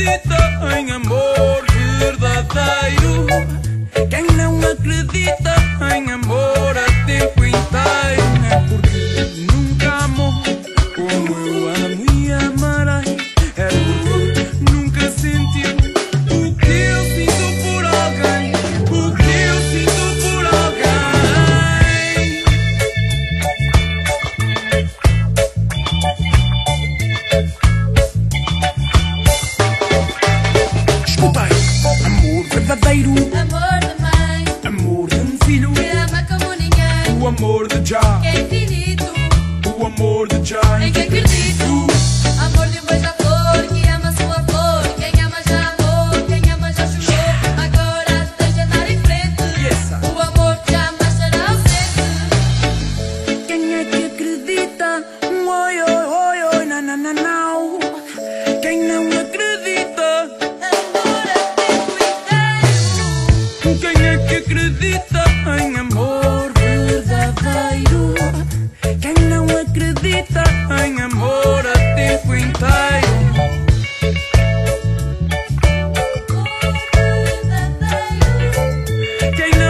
acredita em amor verdadeiro, quem não acredita em amor a tempo inteiro, é porque nunca amou como eu amo e amarei, é porque nunca sentiu o que eu sinto por alguém, o que eu sinto por alguém. Amor verdadeiro, amor de mãe, amor de um filho que ama como ninguém, o amor de Jah, que é infinito, o amor de Jah, em que acredito. Amor de um beija-flor que ama sua flor, quem ama já amou, quem ama já chorou. Agora deixa andar em frente, o amor jamais será ausente. Quem é que acredita? Oi, oi, oi, oi, na, na, na, não. Quem não acredita? Amor a tempo inteiro. Quem é que acredita em amor verdadeiro? Quem não acredita em amor a tempo inteiro? Quem